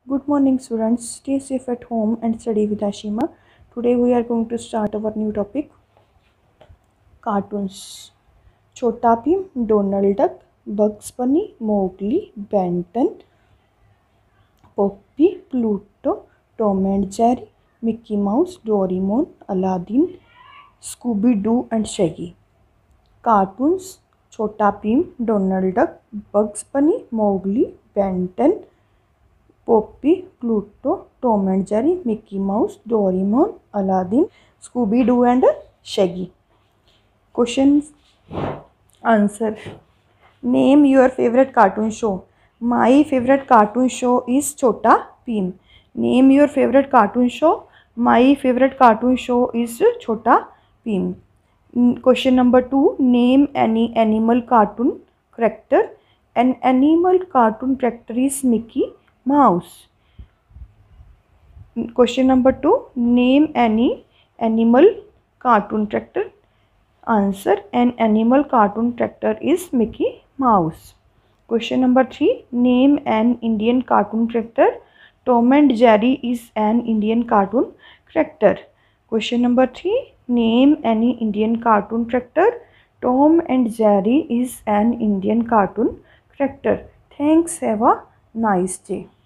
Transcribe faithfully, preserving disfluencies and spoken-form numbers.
Good morning, students. Stay safe at home and study with Ashima. Today we are going to start our new topic, cartoons. Chota Bheem, Donald Duck, Bugs Bunny, Mowgli, Ben ten, Poppy, Pluto, Tom and Jerry, Mickey Mouse, Doraemon, Aladdin, Scooby-Doo and Shaggy. Cartoons: Chota Bheem, Donald Duck, Bugs Bunny, Mowgli, Ben ten, Poppy, Pluto, Tom and Jerry, Mickey Mouse, Doraemon, Aladdin, Scooby-Doo and Shaggy. Question answer. Name your favorite cartoon show. My favorite cartoon show is Chota Bheem. Name your favorite cartoon show. My favorite cartoon show is Chota Bheem. Question number two. Name any animal cartoon character. An animal cartoon character is Mickey Mouse. Question number two. Name any animal cartoon character. Answer. An animal cartoon character is Mickey Mouse. Question number three. Name an Indian cartoon character. Tom and Jerry is an Indian cartoon character. Question number three. Name any Indian cartoon character. Tom and Jerry is an Indian cartoon character. Thanks. Have a nice day.